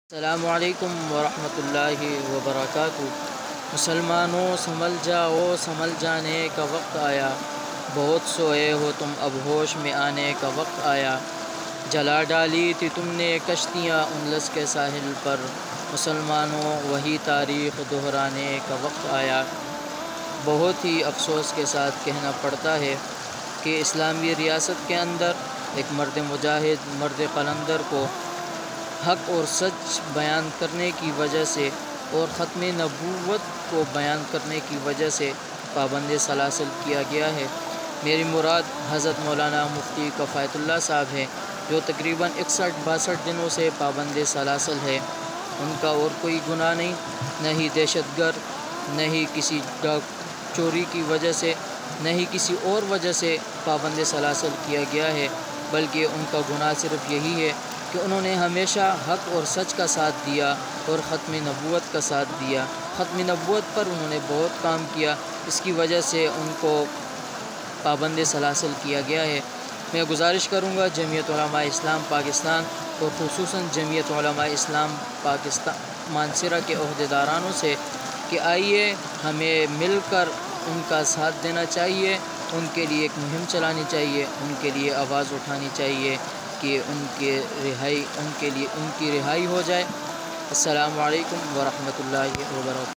السلام علیکم ورحمۃ اللہ وبرکاتہ۔ مسلمانوں سنبھل جاؤ، سنبھل جانے کا وقت آیا، بہت سوئے ہو تم اب ہوش میں آنے کا وقت آیا۔ جلا ڈالی تھی تم نے کشتیاں انلس کے ساحل پر، مسلمانوں وہی تاریخ دہرانے کا وقت آیا۔ بہت ہی افسوس کے ساتھ کہنا پڑتا ہے کہ اسلامی ریاست کے اندر ایک مرد مجاہد، مرد قلندر کو حق اور سچ بیان کرنے کی وجہ سے اور ختم نبوت کو بیان کرنے کی وجہ سے پابند سلاسل کیا گیا ہے۔ میری مراد حضرت مولانا مفتی کفایت اللہ صاحب ہیں، جو تقریباً 61-62 دنوں سے پابند سلاسل ہے۔ ان کا اور کوئی گناہ نہیں، نہ ہی دہشت گرد، نہ ہی کسی چوری کی وجہ سے، نہ ہی کسی اور وجہ سے پابند سلاسل کیا گیا ہے، بلکہ ان کا گناہ صرف یہی ہے کہ انہوں نے ہمیشہ حق اور سچ کا ساتھ دیا اور ختم نبوت کا ساتھ دیا۔ ختم نبوت پر انہوں نے بہت کام کیا، اس کی وجہ سے ان کو پابند سلاسل کیا گیا ہے۔ میں گزارش کروں گا جمعیت علماء اسلام پاکستان اور خصوصاً جمعیت علماء اسلام پاکستان مانسرہ کے عہدیدارانوں سے کہ آئیے ہمیں مل کر ان کا ساتھ دینا چاہیے، ان کے لیے ایک مہم چلانی چاہیے، ان کے لیے آواز اٹھانی چاہیے کہ ان کی رہائی ہو جائے۔ السلام علیکم ورحمۃ اللہ وبرکاتہ۔